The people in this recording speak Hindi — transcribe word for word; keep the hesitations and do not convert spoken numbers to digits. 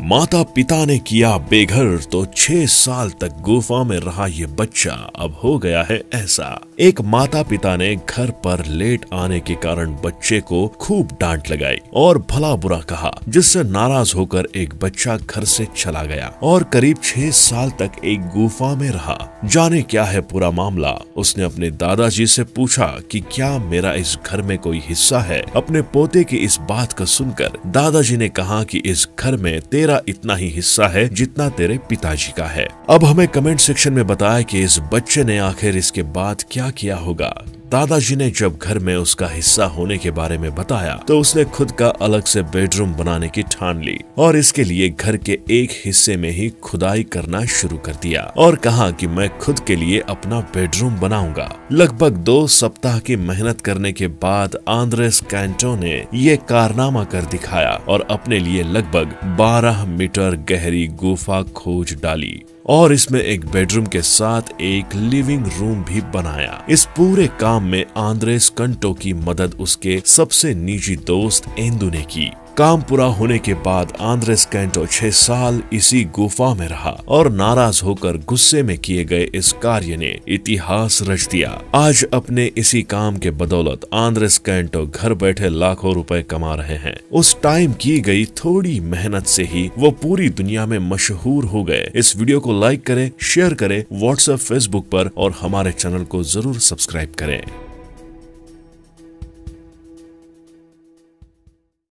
माता पिता ने किया बेघर तो छह साल तक गुफा में रहा ये बच्चा अब हो गया है ऐसा। एक माता पिता ने घर पर लेट आने के कारण बच्चे को खूब डांट लगाई और भला बुरा कहा, जिससे नाराज होकर एक बच्चा घर से चला गया और करीब छह साल तक एक गुफा में रहा। जाने क्या है पूरा मामला। उसने अपने दादाजी से पूछा कि क्या मेरा इस घर में कोई हिस्सा है। अपने पोते की इस बात को सुनकर दादाजी ने कहा कि इस घर में तेरा इतना ही हिस्सा है जितना तेरे पिताजी का है। अब हमें कमेंट सेक्शन में बताया कि इस बच्चे ने आखिर इसके बाद क्या किया होगा। दादाजी ने जब घर में उसका हिस्सा होने के बारे में बताया तो उसने खुद का अलग से बेडरूम बनाने की ठान ली और इसके लिए घर के एक हिस्से में ही खुदाई करना शुरू कर दिया और कहा कि मैं खुद के लिए अपना बेडरूम बनाऊंगा। लगभग दो सप्ताह की मेहनत करने के बाद आंद्रेस कैंटो ने ये कारनामा कर दिखाया और अपने लिए लगभग बारह मीटर गहरी गुफा खोज डाली और इसमें एक बेडरूम के साथ एक लिविंग रूम भी बनाया। इस पूरे काम में आंद्रेस कैंटो की मदद उसके सबसे निजी दोस्त एंदू ने की। काम पूरा होने के बाद आंद्रेस कैंटो छह साल इसी गुफा में रहा और नाराज होकर गुस्से में किए गए इस कार्य ने इतिहास रच दिया। आज अपने इसी काम के बदौलत आंद्रेस कैंटो घर बैठे लाखों रुपए कमा रहे हैं। उस टाइम की गई थोड़ी मेहनत से ही वो पूरी दुनिया में मशहूर हो गए। इस वीडियो को लाइक करें, शेयर करें व्हाट्सएप, फेसबुक पर और हमारे चैनल को जरूर सब्सक्राइब करें।